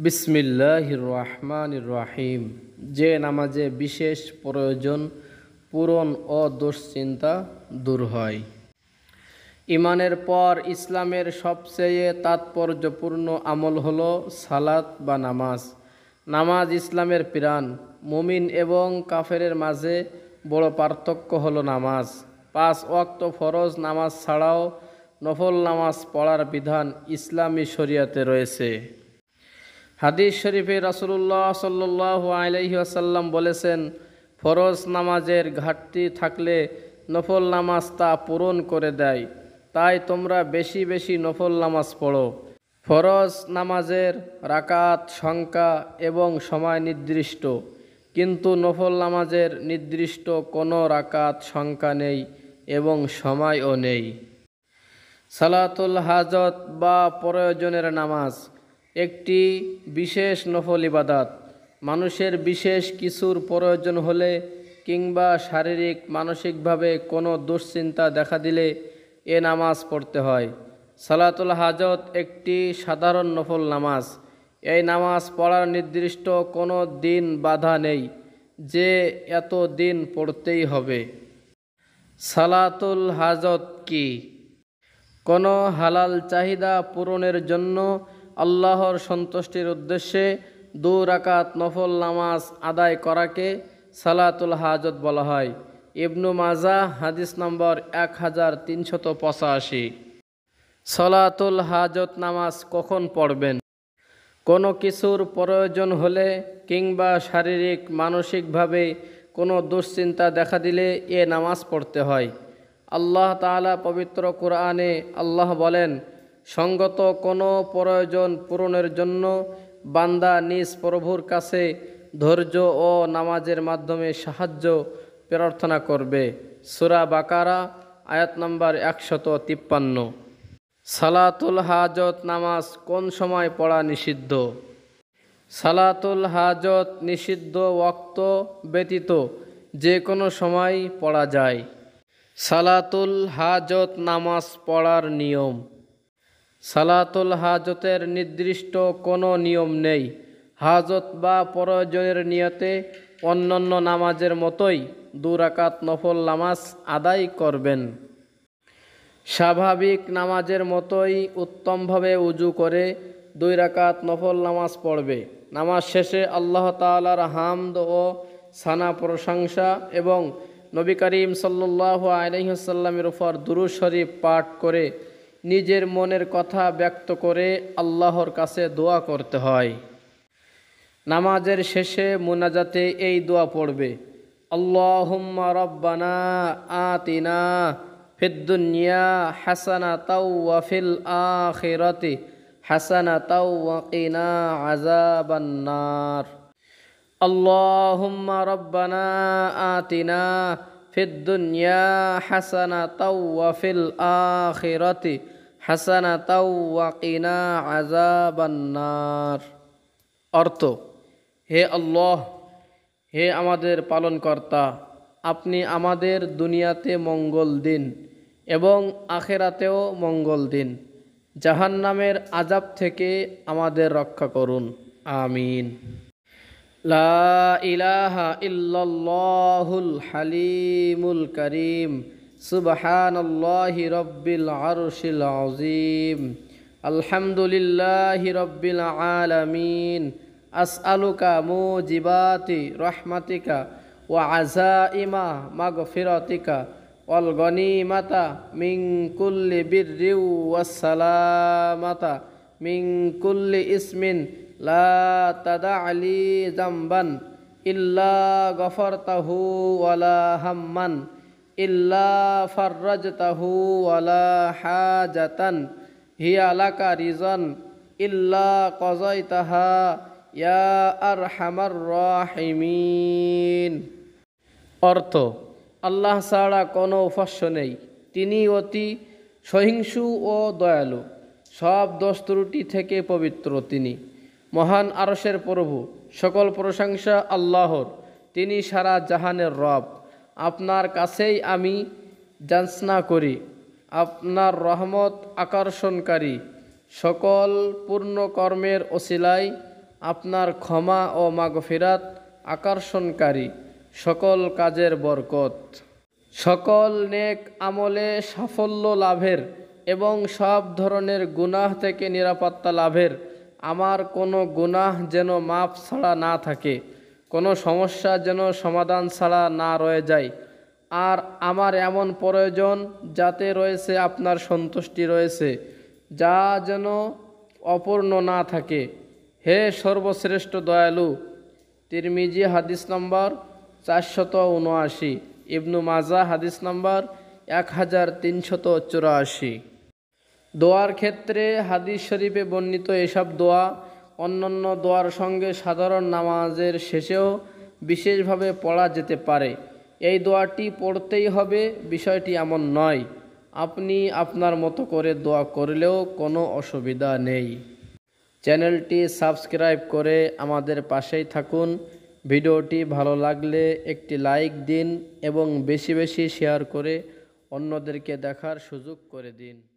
বিসমিল্লাহির রহমানির রহিম। যে নামাজে বিশেষ প্রয়োজন পূরণ ও দুশ্চিন্তা দূর হয়। ইমানের পর ইসলামের সবচেয়ে তাৎপর্যপূর্ণ আমল হলো সালাত বা নামাজ। নামাজ ইসলামের প্রাণ। মুমিন এবং কাফেরের মাঝে বড় পার্থক্য হলো নামাজ। 5 ওয়াক্ত ফরজ নামাজ ছাড়াও নফল নামাজ পড়ার বিধান ইসলামী শরিয়াতে রয়েছে। হাদিস শরীফে রাসূলুল্লাহ সাল্লাল্লাহু আলাইহি ওয়াসাল্লাম বলেছেন, ফরজ নামাজের ঘাটতি থাকলে নফল নামাজ তা পূরণ করে দেয়। তাই তোমরা বেশি বেশি নফল নামাজ পড়ো। ফরজ নামাজের রাকাত সংখ্যা এবং সময় নির্দিষ্ট, কিন্তু নফল নামাজের নির্দিষ্ট কোনো রাকাত সংখ্যা নেই এবং সময়ও নেই। সালাতুল হাজত বা প্রয়োজনের নামাজ একটি বিশেষ নফল ইবাদত। মানুষের বিশেষ কিছুর প্রয়োজন হলে কিংবা শারীরিক মানসিকভাবে কোনো দুশ্চিন্তা দেখা দিলে এ নামাজ পড়তে হয়। সালাতুল হাজত একটি সাধারণ নফল নামাজ। এই নামাজ পড়ার নির্দিষ্ট কোনো দিন বাধা নেই যে এত দিন পড়তেই হবে। সালাতুল হাজত কি? কোনো হালাল চাহিদা পূরণের জন্য আল্লাহর সন্তুষ্টির উদ্দেশ্যে 2 রাকাত নফল নামাজ আদায় করাকে সালাতুল হাজত বলা হয়। ইবনু মাজাহ হাদিস নম্বর 1385। সালাতুল হাজত নামাজ কখন পড়বেন? কোনো কিছুর প্রয়োজন হলে কিংবা শারীরিক মানসিকভাবে কোনো দুশ্চিন্তা দেখা দিলে এ নামাজ পড়তে হয়। আল্লাহ তাআলা পবিত্র কোরআনে আল্লাহ বলেন, সঙ্গত কোনো প্রয়োজন পূরণের জন্য বান্দা নিজ প্রভুর কাছে ধৈর্য ও নামাজের মাধ্যমে সাহায্য প্রার্থনা করবে। সূরা বাকারা আয়াত নম্বর 153। সালাতুল হাজত নামাজ কোন সময় পড়া নিষিদ্ধ? সালাতুল হাজত নিষিদ্ধ ওয়াক্ত ব্যতীত যে কোনো সময় পড়া যায়। সালাতুল হাজত নামাজ পড়ার নিয়ম। সালাতুল হাজতের নির্দিষ্ট কোনো নিয়ম নেই। হাজত বা প্রয়োজনের নিয়তে অন্যান্য নামাজের মতোই 2 রাকাত নফল নামাজ আদায় করবেন। স্বাভাবিক নামাজের মতোই উত্তমভাবে উজু করে 2 রাকাত নফল নামাজ পড়বে। নামাজ শেষে আল্লাহ তাআলার হামদ ও সানা প্রশংসা এবং নবী করিম সাল্লাল্লাহু আলাইহি ওয়াসাল্লামের উপর দুরূদ শরীফ পাঠ করে নিজের মনের কথা ব্যক্ত করে আল্লাহর কাছে দোয়া করতে হয়। নামাজের শেষে মুনাজাতে এই দোয়া পড়বে, আল্লাহুম্মা রাব্বানা আতিনা ফিদ দুনিয়া হাসানাতাও ওয়া ফিল আখিরাতি হাসানাতাও ওয়া কিনা আযাবান নার। আল্লাহুম্মা রাব্বানা আতিনা ফিদ দুনিয়া হাসানাতাও ওয়া ফিল আখিরাতি হাসানাতাও ওয়া কিনা আযাবান নার। অর্থ, হে আল্লাহ, হে আমাদের পালনকর্তা, আপনি আমাদের দুনিয়াতে মঙ্গল দিন এবং আখিরাতেও মঙ্গল দিন। জাহান্নামের আযাব থেকে আমাদের রক্ষা করুন। আমিন। লা ইলাহা ইল্লাল্লাহুল হালিমুল কারীম সুবহানাল্লাহি রাব্বিল আরশিল আযীম আলহামদুলিল্লাহি রাব্বিল আলামিন আসআলুকা মুজিবাতি রাহমাতিকা ওয়া আযাইমা মাগফিরাতিকা ওয়াল গনিমাতা মিন কুল্লি বিররি ওয়াস সালামাতা মিন কুল্লি ইসমিন লা তাদআলি যামবান ইল্লা গফরতাহু ওয়ালা হাম্মান ইল্লা ফাররাজতাহু ওয়ালা হাজাতান হিয়া লাকা রিজান ইল্লা কযাইতাহা ইয়া আরহামার রাহিমিন। অর্থ, আল্লাহ ছাড়া কোনো উপাস্য নেই। তিনি অতি সহিষ্ণু ও দয়ালু, সব দোষ ত্রুটি থেকে পবিত্র। তিনি মহান আরশের প্রভু। সকল প্রশংসা আল্লাহর। তিনি সারা জাহানের রব। আপনার কাছেই আমি যাচনা করি। আপনার রহমত আকর্ষণকারী সকল পূর্ণ কর্মের ওসিলায় আপনার ক্ষমা ও মাগফিরাত আকর্ষণকারী সকল কাজের বরকত, সকল নেক আমলে সাফল্য লাভের এবং সব ধরনের গুনাহ থেকে নিরাপত্তা লাভের। আমার কোনো গুনাহ যেন মাপ ছাড়া না থাকে, কোনো সমস্যা যেন সমাধান ছাড়া না রয়ে যায়। আর আমার এমন প্রয়োজন যাতে রয়েছে আপনার সন্তুষ্টি রয়েছে, যা যেন অপূর্ণ না থাকে। হে সর্বশ্রেষ্ঠ দয়ালু। তিরমিজি হাদিস নম্বর 479, ইবনু মাজা হাদিস নম্বর 1384। দোয়ার ক্ষেত্রে হাদিস শরীফে বর্ণিত এসব দোয়া অন্যান্য দোয়ার সঙ্গে সাধারণ নামাজের শেষেও বিশেষভাবে পড়া যেতে পারে। এই দোয়াটি পড়তেই হবে বিষয়টি এমন নয়, আপনি আপনার মতো করে দোয়া করলেও কোনো অসুবিধা নেই। চ্যানেলটি সাবস্ক্রাইব করে আমাদের পাশেই থাকুন। ভিডিওটি ভালো লাগলে একটি লাইক দিন এবং বেশি বেশি শেয়ার করে অন্যদেরকে দেখার সুযোগ করে দিন।